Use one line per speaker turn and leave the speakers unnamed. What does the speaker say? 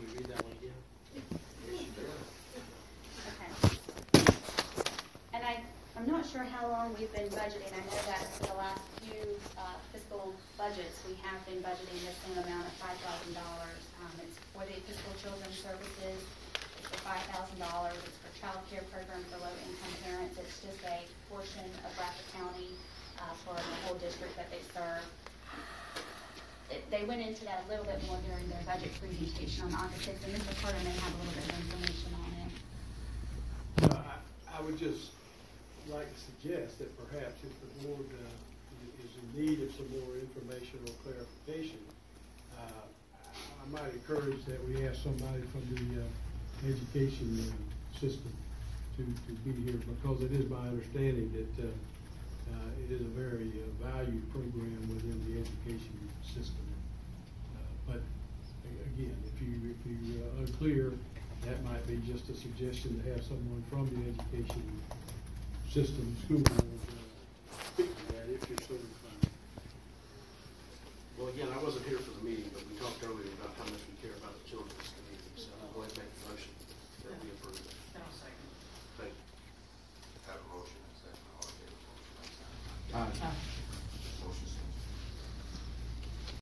you read that one again?
Okay. And I'm not sure how long we've been budgeting. I know that for the last few fiscal budgets, we have been budgeting the same amount of $5,000. It's for the Fiscal Children's Services. It's for $5,000. It's for child care programs for low-income parents. It's just a portion of Bradford County for the whole district that they serve. They went into that a little bit more during their budget presentation on August 6th, and Mr. Carter may have a little bit of information on it.
I would just like to suggest that perhaps if the board is in need of some more information or clarification, I might encourage that we ask somebody from the education system to be here, because it is my understanding that it is a very valued program within the education system. But again, if you're unclear, that might be just a suggestion to have someone from the education system, school board, speak to that if you're so inclined.
Well, again, I wasn't here for the meeting, but we talked earlier about